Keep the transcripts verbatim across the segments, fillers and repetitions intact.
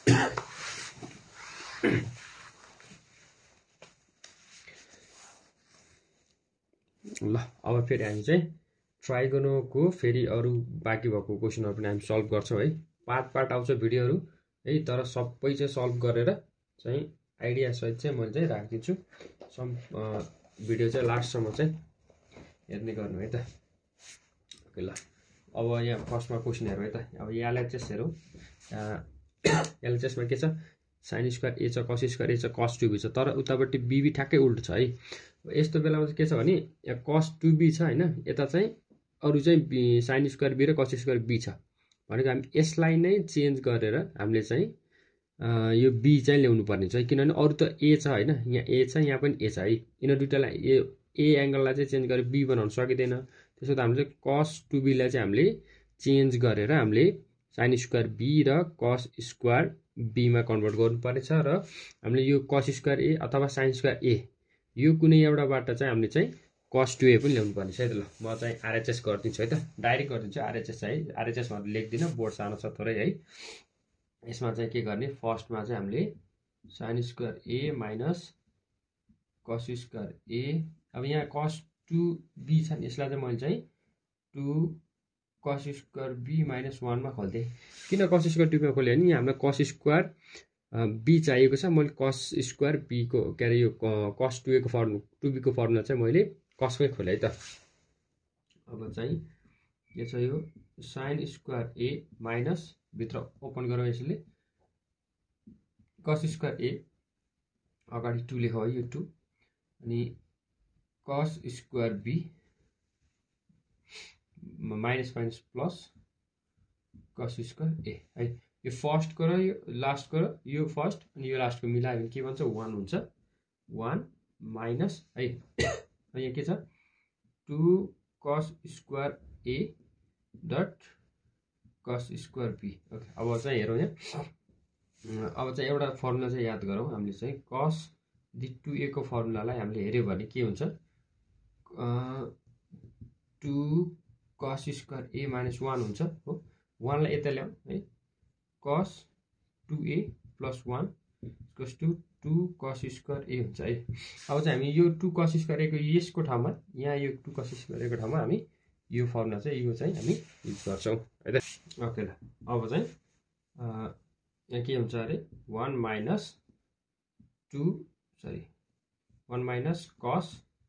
ल अब फेरि हामी चाहिँ ट्राइगोनोको फेरि अरू बाँकी भएको क्वेसनहरू पनि हामी सल्भ गर्छौँ है। पार्ट पार्ट आउँछ भिडियोहरू है, तर सबै चाहिँ सल्भ गरेर चाहिँ आइडिया सहित चाहिँ मैले चाहिँ राखिदिन्छु। सम भिडियो चाहिँ लास्टसम्म चाहिँ हेर्ने गर्नु है त। ओके ल, अब यहाँ फर्स्टमा क्वेसन हेरौँ है त। अब एलएचएस हेरौँ। एलएचएसमा के छ, साइन स्क्वायर ए छ, कस स्क्वायर ए छ, कस टू बी छ, तर उतापट्टि बीबी ठ्याक्कै उल्टो छ है। यस्तो बेलामा चाहिँ के छ भने यहाँ कस टू बी छ होइन, यता चाहिँ अरू चाहिँ साइन स्क्वायर बी र कस स्क्वायर बी छ भनेको हामी यसलाई नै चेन्ज गरेर हामीले चाहिँ यो बी चाहिँ ल्याउनु पर्ने छ, किनभने अरू त ए छ होइन, यहाँ ए छ, यहाँ पनि ए छ है। यिनीहरू दुइटालाई ए ए एङ्गललाई चाहिँ चेन्ज गरेर बी बनाउन सकिँदैन। त्यसो त हामीले कस टू बीलाई चाहिँ हामीले चेन्ज गरेर हामीले साइन स्क्वायर बी र कस स्क्वायर बीमा कन्भर्ट गर्नुपर्नेछ र हामीले यो कस स्क्वायर ए अथवा साइन स्क्वायर ए यो कुनै एउटाबाट चाहिँ हामीले चाहिँ कस टू ए पनि ल्याउनु पर्ने छ है त। ल म चाहिँ आरएचएस गरिदिन्छु है त, डाइरेक्ट गरिदिन्छु आरएचएस है। आरएचएस भनेर लेख्दिनँ, बोर्ड सानो छ थोरै है। यसमा चाहिँ के गर्ने, फर्स्टमा चाहिँ हामीले sine square A minus cos square A, अब यहाँ कस टू बी छ नि, यसलाई चाहिँ मैले चाहिँ two cos square B minus वानमा खोल्थेँ। किन कस स्क्वायर टूमा खोलेँ भने यहाँ हामीलाई कस स्क्वायर बी चाहिएको छ, मैले कस स्क्वायर बीको के अरे यो कस टू एको फर्मु टू बीको फर्मुला चाहिँ मैले कसमै खोलेँ है त। अब चाहिँ के छ, यो साइन स्क्वायर ए माइनस भित्र ओपन गरौँ यसले कस स्क्वायर ए, अगाडि टू लेख है यो टू, अनि cos square B minus minus plus cos square A है। यो फर्स्टको र यो लास्टको र यो फर्स्ट अनि यो लास्टको मिलायो भने के भन्छ, वान हुन्छ, वान माइनस है। यहाँ के छ, two cos square A dot cos square B. Okay, अब चाहिँ हेरौँ यहाँ। अब चाहिँ एउटा फर्मुला चाहिँ याद गरौँ हामीले चाहिँ, कस दि टू ए को फर्मुलालाई हामीले हेऱ्यो भने के हुन्छ, two cos square A minus one हुन्छ हो, वानलाई यता ल्याउँ है, cos two A plus one equals two two cos square A हुन्छ है। अब चाहिँ हामी यो टू कस स्क्वायर एको यसको ठाउँमा, यहाँ यो टू कस स्क्वायर एको ठाउँमा हामी यो फर्मुला चाहिँ यो चाहिँ हामी युज गर्छौँ है त। ओके ल, अब चाहिँ यहाँ के हुन्छ अरे, one minus two sorry one minus cos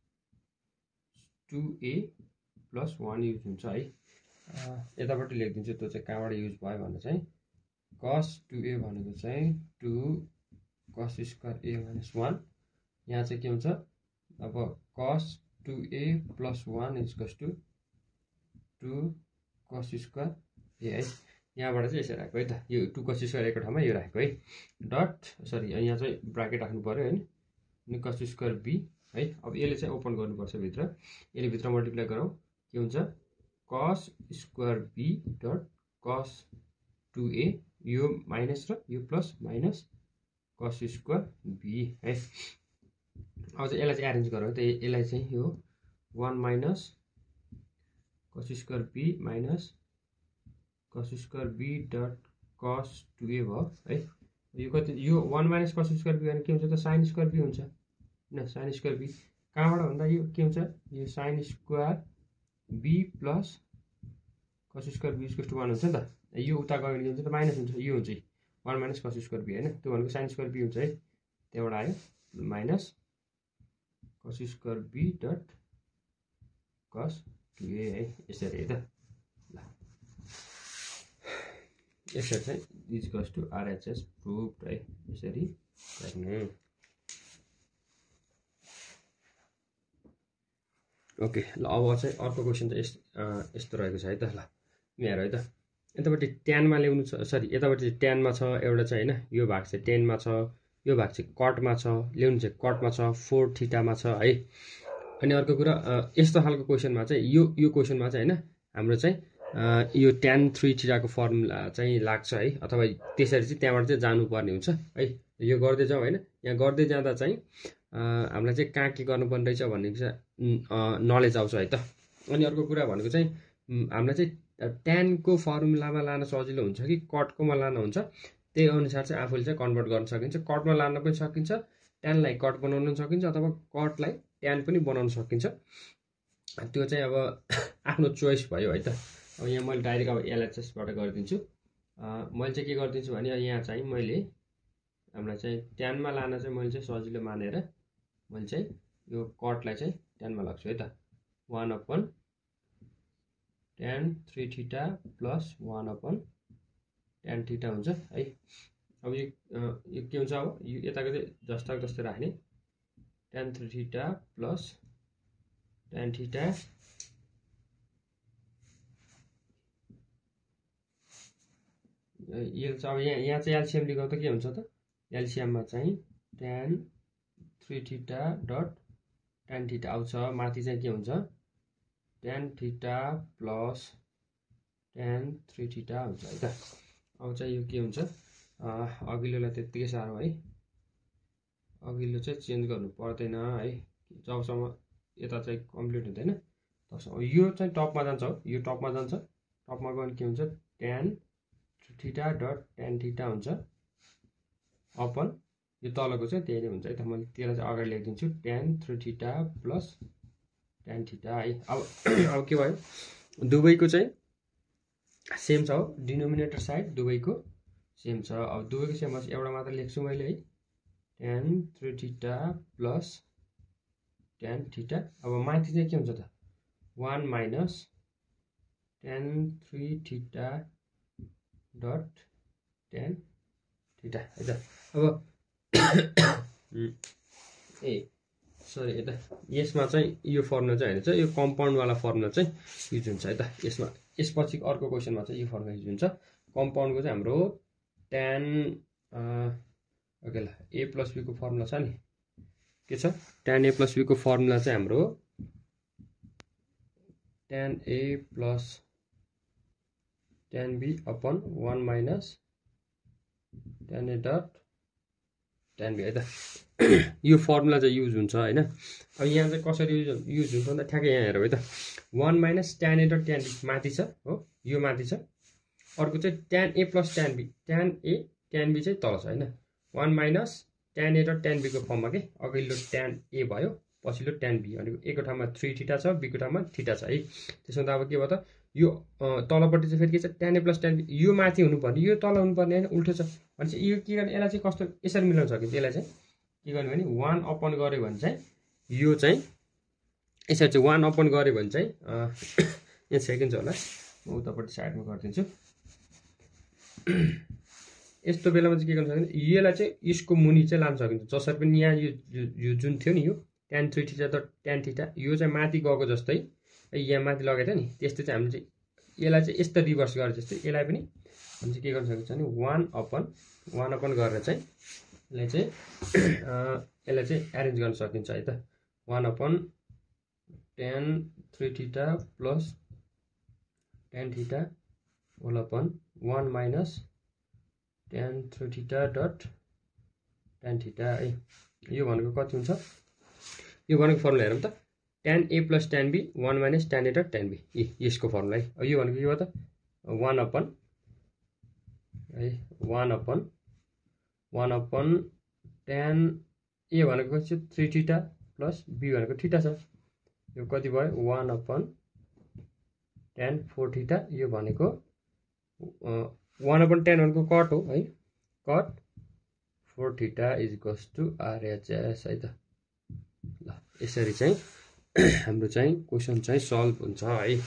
two A plus one use हुन्छ है। यतापट्टि लेखिदिन्छु त्यो चाहिँ कहाँबाट युज भयो भने चाहिँ कस टू ए भनेको चाहिँ two cos square A minus one, यहाँ चाहिँ के हुन्छ, अब cos two A plus one इजकस two two cos square A है। यहाँबाट चाहिँ यसरी राखेको है त, यो टू कस स्क्वायर एको ठाउँमा यो राखेको है, डट सरी यहाँ चाहिँ ब्राकेट राख्नु पऱ्यो होइन, अनि कस स्क्वायर बी है। अब यसले चाहिँ ओपन गर्नुपर्छ भित्र, यसले भित्र मल्टिप्लाई गरौँ के हुन्छ, cos square B dot cos two A, यो माइनस र यो plus minus cos square B है। अब चाहिँ यसलाई चाहिँ एरेन्ज गरौँ त, यसलाई चाहिँ यो one minus cos square B minus cos square B dot cos two A भयो है। यो कति, यो one minus cos square B भने के हुन्छ त, साइन स्क्वायर बी हुन्छ होइन, साइन स्क्वायर बी कहाँबाट भन्दा यो के हुन्छ, यो sine square B plus cos square B equals to one हुन्छ नि त। यो उता गयो भने के हुन्छ त, माइनस हुन्छ, यो हुन्छ one minus cos square B होइन, त्यो भनेको साइन स्क्वायर बी हुन्छ है। त्यहाँबाट आयो minus cos square B dot cos two A है, यसरी है त। ल यसरी चाहिँ इक्वल्स टू आरएचएस प्रुभड है, यसरी गर्नु। ओके ल, अब चाहिँ अर्को क्वेसन चाहिँ यस्तो रहेको छ है त। ल यहाँ हेर है त, यतापट्टि ट्यानमा ल्याउनु छ, सरी यतापट्टि ट्यानमा छ एउटा चाहिँ होइन, यो भाग चाहिँ टेनमा छ, यो भाग चाहिँ कटमा छ, ल्याउनु चाहिँ कटमा छ, फोर थिटामा छ है। अनि अर्को कुरा यस्तो खालको क्वेसनमा चाहिँ यो यो क्वेसनमा चाहिँ होइन हाम्रो चाहिँ यो ट्यान थ्री थिटाको फर्मुला चाहिँ लाग्छ है, अथवा त्यसरी चाहिँ त्यहाँबाट चाहिँ जानुपर्ने हुन्छ है। यो गर्दै जाउँ होइन, यहाँ गर्दै जाँदा चाहिँ हामीलाई चाहिँ कहाँ के गर्नुपर्ने रहेछ भन्ने चाहिँ नलेज आउँछ है त। अनि अर्को कुरा भनेको चाहिँ हामीलाई चाहिँ ट्यानको फर्मुलामा लान सजिलो हुन्छ कि कटकोमा लान हुन्छ, त्यही अनुसार चाहिँ आफूले चाहिँ कन्भर्ट गर्न सकिन्छ। कटमा लान पनि सकिन्छ, ट्यानलाई कट बनाउन पनि सकिन्छ, अथवा कटलाई ट्यान पनि बनाउन सकिन्छ। त्यो चाहिँ अब आफ्नो चोइस भयो है त। अब यहाँ मैले डाइरेक्ट अब एलएचएसबाट गरिदिन्छु। मैले चाहिँ के गरिदिन्छु भने यहाँ चाहिँ मैले हामीलाई चाहिँ ट्यानमा लान चाहिँ मैले चाहिँ सजिलो मानेर मैले चाहिँ यो कटलाई चाहिँ ट्यानमा लाग्छु है त। One upon tan three theta plus one upon tan theta हुन्छ है। अब यो यो के हुन्छ, अब यो यताको चाहिँ जस्ताको जस्तै राख्ने, tan three theta plus tan theta यो चाहिँ अब यहाँ यहाँ चाहिँ एलसिएम लिएको त के हुन्छ त, एलसिएममा चाहिँ tan three theta dot tan theta आउँछ। माथि चाहिँ के हुन्छ, tan theta plus tan three theta हुन्छ है त। अब चाहिँ यो के हुन्छ, अघिल्लोलाई त्यत्तिकै साह्रो है, अघिल्लो चाहिँ चेन्ज गर्नु पर्दैन है, जबसम्म यता चाहिँ कम्प्लिट हुँदैन तबसम्म। यो चाहिँ टपमा जान्छ हो, यो टपमा जान्छ, टपमा गयो भने के हुन्छ, tan theta dot tan theta हुन्छ अपन यो तलको चाहिँ त्यही नै हुन्छ है त। मैले त्यसलाई चाहिँ अगाडि लेखिदिन्छु, tan three theta plus tan theta है। अब अब के भयो, दुवैको चाहिँ सेम छ हो, डिनोमिनेटर साइड दुवैको सेम छ। अब दुवैको सेम भएपछि एउटा मात्र लेख्छु मैले है, tan three theta plus tan theta. अब माथि चाहिँ के हुन्छ त, one minus tan three theta dot tan theta है त। अब ए सरी यता यसमा चाहिँ यो फर्मुला चाहिँ होइन चाहिँ यो कम्पाउन्डवाला फर्मुला चाहिँ युज हुन्छ है त। यसमा यसपछि अर्को क्वेसनमा चाहिँ यो फर्मुला युज हुन्छ। कम्पाउन्डको चाहिँ हाम्रो ट्यान ओके ल ए प्लस बीको फर्मुला छ नि, के छ, ट्यान ए प्लस बीको फर्मुला चाहिँ हाम्रो tan A plus tan B upon one minus tan A dot tan B है त। यो फर्मुला चाहिँ युज हुन्छ होइन। अब यहाँ चाहिँ कसरी युज युज हुन्छ भन्दा ठ्याक्कै यहाँ हेरौँ है त, one minus tan A dot tan B माथि छ हो, यो माथि छ। अर्को चाहिँ tan A plus tan B, tan A tan B चाहिँ तल छ होइन, one minus tan A dot tan बीको फर्ममा के अघिल्लो ट्यान ए भयो, पछिल्लो ट्यान बी, अनि एको ठाउँमा थ्री थीटा छ, बीको ठाउँमा थीटा छ है। त्यसमा त अब के भयो त, यो तलपट्टि चाहिँ फेरि के छ, tan A plus tan B, यो माथि हुनुपर्ने यो तल हुनुपर्ने होइन, उल्टो छ भने चाहिँ यो के गर्ने, यसलाई चाहिँ कस्तो यसरी मिलाउन सकिन्छ। यसलाई चाहिँ के गर्ने भने वान अपन गऱ्यो भने चाहिँ यो चाहिँ यसरी चाहिँ वान अपन गऱ्यो भने चाहिँ यहाँ सेकेन्ड छ होला, म उतापट्टि साइडमा गरिदिन्छु। यस्तो बेलामा चाहिँ के गर्न सकिन्छ, यसलाई चाहिँ यसको मुनि चाहिँ लान सकिन्छ, जसरी पनि यहाँ यो यो जुन थियो नि यो ट्यान थ्री थीटा त ट्यान थीटा, यो चाहिँ माथि गएको जस्तै यहाँ माथि लगाएको थियो नि, त्यस्तै चाहिँ हामीले चाहिँ यसलाई चाहिँ यस्तो रिभर्स गरेर जस्तै यसलाई पनि हामी चाहिँ के गर्न सकिन्छ भने वान अपन वान अपन गरेर चाहिँ यसलाई चाहिँ यसलाई चाहिँ एरेन्ज गर्न सकिन्छ है त। One upon tan three theta plus tan theta whole upon one minus tan three theta dot tan theta है। यो भनेको कति हुन्छ, यो भनेको फर्मुला हेरौँ त, tan A plus tan B one minus tan A dot tan B, ए यसको फर्मुला है। अब यो भनेको के हो त, वान अपन है, one upon one upon tan A भनेको चाहिँ थ्री थीटा प्लस बी भनेको थीटा छ, यो कति भयो one upon tan four theta, यो भनेको वान अपन टेन भनेको कट हो है, cot four theta is equals to RHS है त। ल यसरी चाहिँ हाम्रो चाहिँ क्वेसन चाहिँ सल्भ हुन्छ है।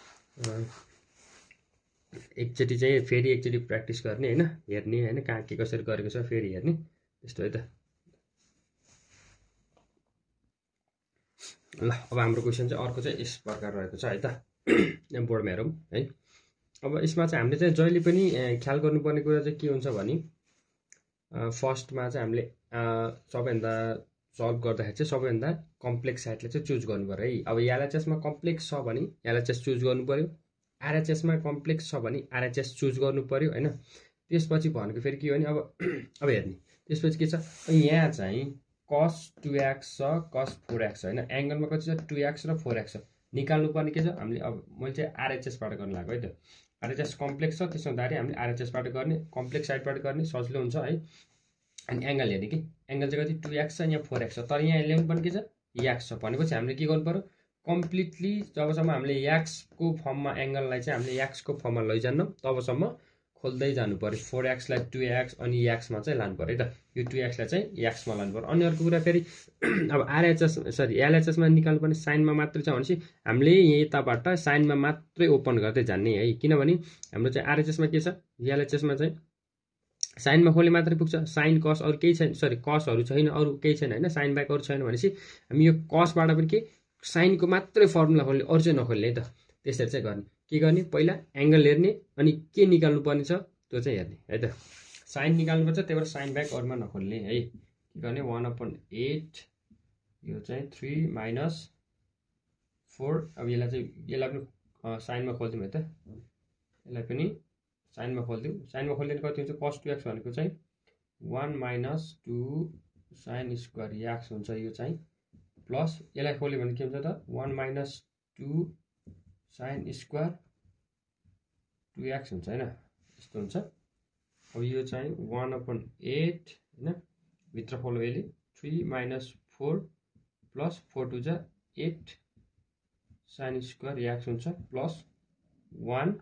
एकचोटि चाहिँ फेरि एकचोटि प्र्याक्टिस गर्ने होइन, हेर्ने होइन कहाँ के कसरी गरेको छ फेरि हेर्ने, त्यस्तो है त। ल अब हाम्रो क्वेसन चाहिँ अर्को चाहिँ यस प्रकार रहेको छ है त, यहाँ बोर्डमा हेरौँ है। अब यसमा चाहिँ हामीले चाहिँ जहिले पनि ख्याल गर्नुपर्ने कुरा चाहिँ के हुन्छ भने फर्स्टमा चाहिँ हामीले सबैभन्दा सल्भ गर्दाखेरि चाहिँ सबैभन्दा कम्प्लेक्स साइडलाई चाहिँ चुज गर्नु पऱ्यो है। अब एलएचएसमा कम्प्लेक्स छ भने एलएचएस चुज गर्नु पऱ्यो, आरएचएसमा कम्प्लेक्स छ भने आरएचएस चुज गर्नु पऱ्यो होइन। त्यसपछि भनेको फेरि के हो भने अब अब हेर्ने त्यसपछि के छ, यहाँ चाहिँ कस टू एक्स छ, कस फोर एक्स छ होइन, एङ्गलमा कति छ टू एक्स र फोर एक्स छ, निकाल्नु पर्ने के छ हामीले। अब मैले चाहिँ आरएचएसबाट गर्नु लाग्यो है त। आरएचएस कम्प्लेक्स छ त्यसो हुँदाखेरि हामीले आरएचएसबाट गर्ने कम्प्लेक्स साइडबाट गर्ने सजिलो हुन्छ है। अनि एङ्गल हेर्ने कि एङ्गल चाहिँ कति टु एक्स छ यहाँ फोर एक्स छ तर यहाँ ल्याउनु पर्ने के छ एक्स छ भनेपछि हामीले के गर्नु पर्यो कम्प्लिटली जबसम्म हामीले एक्सको फर्ममा एङ्गललाई चाहिँ हामीले एक्सको फर्ममा लैजान्नौँ तबसम्म खोल्दै जानु पर्यो। फोर एक्सलाई टु एक्स अनि एक्समा चाहिँ लानु पर्यो है त यो टु एक्सलाई चाहिँ एक्समा लानु पर्यो। अनि अर्को कुरा फेरि अब आरएचएस सरी एलएचएसमा निकाल्नु पर्ने साइनमा मात्रै छ भनेपछि हामीले यताबाट साइनमा मात्रै ओपन गर्दै जाने है किनभने हाम्रो चाहिँ आरएचएसमा के छ एलएचएसमा चाहिँ साइनमा खोले मात्रै पुग्छ साइन कस अरू केही छैन सरी कसहरू छैन अरू केही छैन होइन साइन बाहेक अरू छैन भनेपछि हामी यो कसबाट पनि के साइनको मात्रै फर्मुला खोल्ने अरू चाहिँ नखोल्ने है त। त्यसरी चाहिँ गर्ने के गर्ने पहिला एङ्गल हेर्ने अनि के निकाल्नु पर्ने छ त्यो चाहिँ हेर्ने है त। साइन निकाल्नुपर्छ त्यही भएर साइन बाहेक अरूमा नखोल्ने है। के गर्ने वान अपन एट यो चाहिँ थ्री माइनस फोर अब यसलाई चाहिँ यसलाई पनि साइनमा खोलिदिउँ है त यसलाई पनि साइनमा खोलिदिउँ साइनमा खोलिदिनु कति हुन्छ कस टु एक्स भनेको चाहिँ one minus two sine square x हुन्छ यो चाहिँ प्लस यसलाई खोल्यो भने के हुन्छ त one minus two sine square two x हुन्छ होइन यस्तो हुन्छ। अब यो चाहिँ वान अपन एट होइन भित्र खोल्यो यसले three minus four plus four two जा एट साइन स्क्वायर एक्स हुन्छ प्लस वान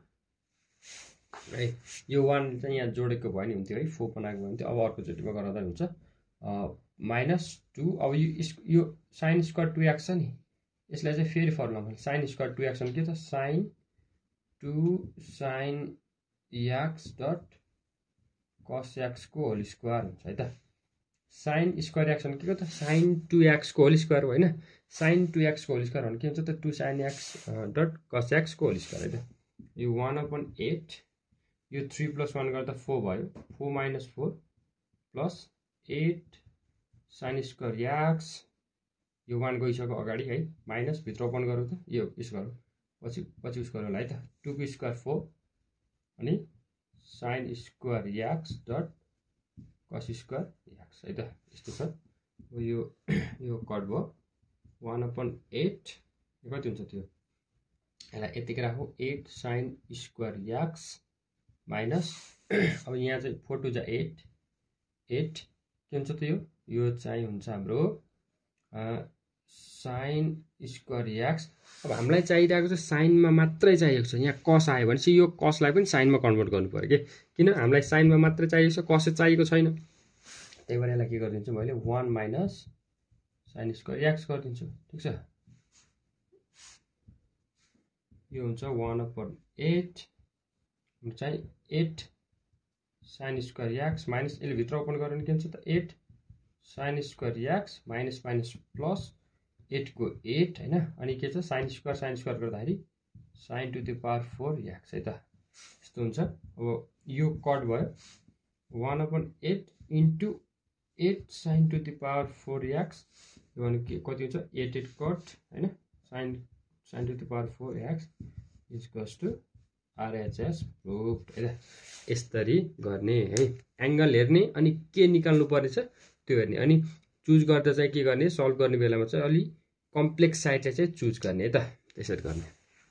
है यो वान चाहिँ यहाँ जोडेको भयो नि हुन्थ्यो है फोर बनाएको भयो हुन्थ्यो अब अर्कोचोटिमा गराउँदा हुन्छ माइनस टू अब यो यो साइन स्क्वायर टु एक्स छ नि यसलाई चाहिँ फेरि फर्मुला भने साइन स्क्वायर टु एक्स के छ sine two sine x dot cos एक्सको होल स्क्वायर हुन्छ है त। साइन स्क्वायर एक्स के हो त साइन टु एक्सको होल स्क्वायर हो होइन साइन टु एक्सको होल स्क्वायर भने के हुन्छ त two sine x dot cos एक्सको होल स्क्वायर है त। यो वान अपन एट यो थ्री प्लस वान गर्दा फोर भयो four minus four plus eight sine square x यो वान गइसक्यो अगाडि है माइनस भित्र ओपन गरौँ त यो उस गरौँ पछि पछि उस गरौँ है त टूको स्क्वायर फोर अनि sine square x dot cos square x है त यस्तो छ। यो यो कट भयो वान अपन एट कति हुन्छ त्यो यसलाई यतिकै राखौँ eight sine square x minus अब यहाँ चाहिँ फोर टू जा एट एट के हुन्छ त यो यो चाहिँ हुन्छ हाम्रो साइन स्क्वायर एक्स। अब हामीलाई चाहिरहेको चाहिँ साइनमा मात्रै चाहिएको छ यहाँ कस आयो भनेपछि यो कसलाई पनि साइनमा कन्भर्ट गर्नु पर्यो कि किन हामीलाई साइनमा मात्रै चाहिएको छ कस चाहिएको छैन त्यही भएर यसलाई के गरिदिन्छु मैले one minus sine square x गरिदिन्छु ठिक छ। यो हुन्छ वान अपन एट चाहिँ eight sine square x minus यसले भित्र ओपन गऱ्यो भने के हुन्छ त eight sine square x minus minus plus एटको एट होइन अनि के छ साइन स्क्वायर साइन स्क्वायर गर्दाखेरि sine to the power four x है त यस्तो हुन्छ। अब यो कट भयो one upon eight into eight sine to the power four x यो भने के कति हुन्छ एट एट कट होइन sine sine to the power four x equals to RHS prove है त यसरी गर्ने है। एङ्गल हेर्ने अनि के निकाल्नु पर्नेछ त्यो हेर्ने अनि चुज गर्दा चाहिँ के गर्ने सल्भ गर्ने बेलामा चाहिँ अलि कम्प्लेक्स साइडलाई चाहिँ चुज गर्ने है त त्यसरी गर्ने।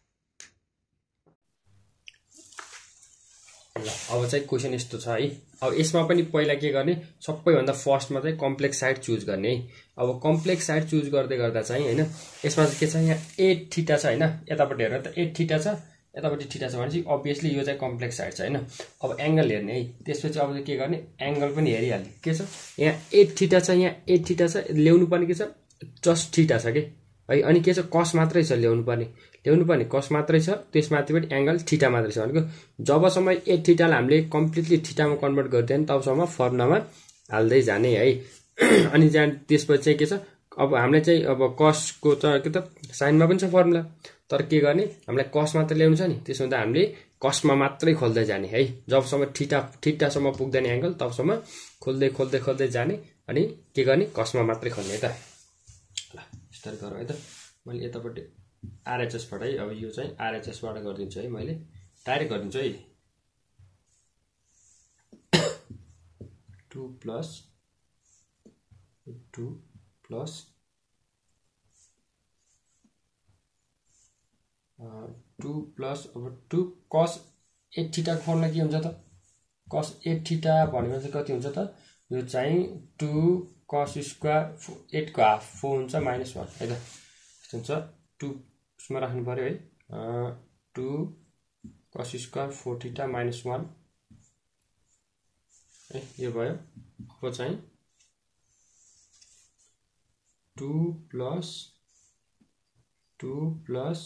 ल अब चाहिँ क्वेसन यस्तो छ है अब यसमा पनि पहिला के गर्ने सबैभन्दा फर्स्टमा चाहिँ कम्प्लेक्स साइड चुज गर्ने है। अब कम्प्लेक्स साइड चुज गर्दै गर्दा चाहिँ होइन यसमा चाहिँ के छ यहाँ एट थीटा छ होइन यतापट्टि हेर्नु त एट थीटा छ यतापट्टि थीटा छ भनेपछि अभियसली यो चाहिँ कम्प्लेक्स साइड छ होइन। अब एङ्गल हेर्ने है त्यसपछि अब चाहिँ के गर्ने एङ्गल पनि हेरिहाल्ने के छ यहाँ एट थीटा छ यहाँ एट थीटा छ ल्याउनु पर्ने के छ जस्ट थीटा छ कि है अनि के छ कस मात्रै छ ल्याउनु पर्ने ल्याउनु पर्ने कस मात्रै छ त्यसमाथि पनि एङ्गल थीटा मात्रै छ भनेको जबसम्म एट थीटालाई हामीले कम्प्लिटली थीटामा कन्भर्ट गर्दैन तबसम्म फर्मुलामा हाल्दै जाने है। अनि जहाँ त्यसपछि चाहिँ के छ अब हामीलाई चाहिँ अब कसको त के त साइनमा पनि छ फर्मुला तर के गर्ने हामीलाई कस मात्रै ल्याउनु छ नि त्यसो हुँदा हामीले कसमा मात्रै खोल्दै जाने है जबसम्म थीटा थीटासम्म पुग्दैन एङ्गल तबसम्म खोल्दै खोल्दै खोल्दै जाने अनि के गर्ने कसमा मात्रै खोल्ने है त। ल यस्तरी गरौँ है त मैले यतापट्टि आरएचएसबाट है अब यो चाहिँ आरएचएसबाट गरिदिन्छु है मैले डाइरेक्ट गरिदिन्छु है two plus two plus two plus अब टू कस एट थीटाको फर्मुला के हुन्छ त cos एट थीटा भनेपछि कति हुन्छ त यो चाहिँ टू cos स्क्वायर एट को हाफ फोर हुन्छ माइनस वन है त यस्तो हुन्छ टू उसमा राख्नु पर्यो है two cos square four theta minus one है यो भयो अब चाहिँ टू प्लस टू प्लस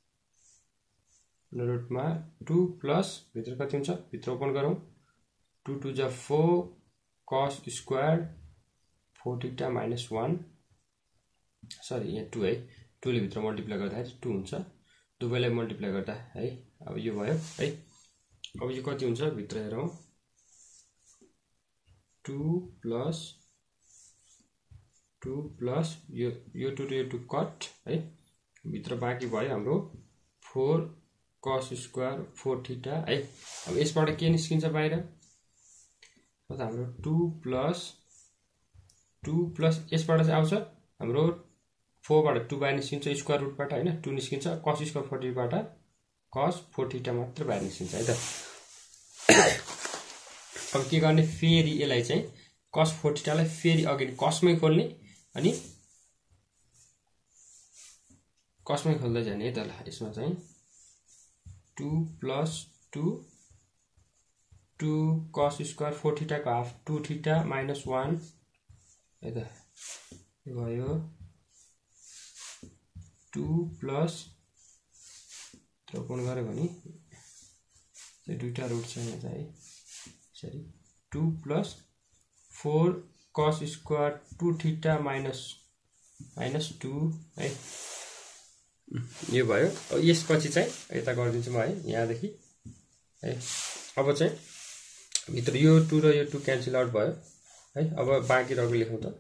रुटमा टू प्लस भित्र कति हुन्छ भित्र ओपन गरौँ टू टू जा four cos square four theta minus one sorry यहाँ टू है टू ले भित्र मल्टिप्लाई गर्दाखेरि टू हुन्छ दुवैलाई मल्टिप्लाई गर्दा है अब यो भयो है अब यो कति हुन्छ भित्र हेरौँ टू प्लस टू प्लस यो यो टू यो टू कट है भित्र बाँकी भयो हाम्रो four cos square four theta है अब यसबाट के निस्किन्छ बाहिर त हाम्रो टू प्लस टू प्लस यसबाट चाहिँ आउँछ हाम्रो फोर बाट टू बाहिर निस्किन्छ स्क्वायर रुटबाट हैन टू निस्किन्छ cos स्क्वायर फोर थीटा बाट cos फोर थीटा मात्र बाहिर निस्किन्छ है त अब के गर्ने फेरि यसलाई चाहिँ cos फोर थीटा लाई फेरि अगेन cos मै खोल्ने अनि cos मै खोल्दै जाने है त ल यसमा चाहिँ two plus two two cos square four theta को half two theta minus one है त यो भयो टू प्लस ओपन गरे भने चाहिँ दुईटा रुट छ यहाँ चाहिँ sorry two plus four cos square two theta minus minus two है यो भयो अब यसपछि चाहिँ यता गरिदिन्छु म है यहाँदेखि है अब चाहिँ भित्र यो टू र यो टू क्यान्सल आउट भयो है अब बाँकी रहेको लेखौँ त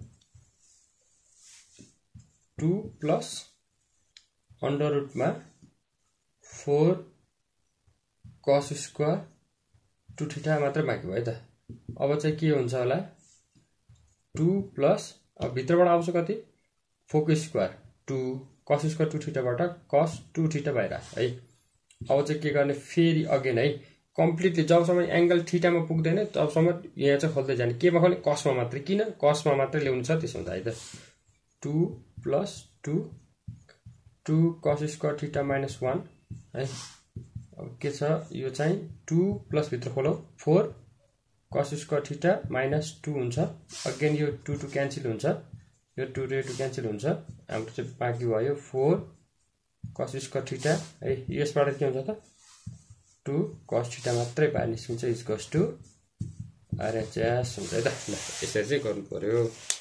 टू प्लस अंडर रुटमा four cos square two theta मात्र बाँकी भयो त अब चाहिँ के हुन्छ होला टू प्लस अब भित्रबाट आउँछ कति फोर को square two cos square two theta बाट cos टू थीटा बाहिर है अब चाहिँ के गर्ने फेरि अगेन है कम्प्लिटली जबसम्म एंगल थीटामा पुग्दैन तबसम्म यहाँ चाहिँ खोल्दै जाने केमा खोल्ने cosमा मात्र किन cosमा मात्र ल्याउनु छ त्यसो हुन्छ है त two plus two two cos square theta minus one है अब के छ यो चाहिँ टू प्लस भित्र खोलौ four cos square theta minus two हुन्छ अगेन यो टू टू क्यान्सल हुन्छ यो टू र टू क्यान्सल हुन्छ हाम्रो चाहिँ बाँकी भयो फोर cos स्क्वायर थीटा है यसबाट के हुन्छ त टू cos थीटा मात्रै बाहिर निस्किन्छ इज इक्वल्स टु आरएचएस हुन्छ है त ल यसरी चाहिँ गर्नु पर्यो।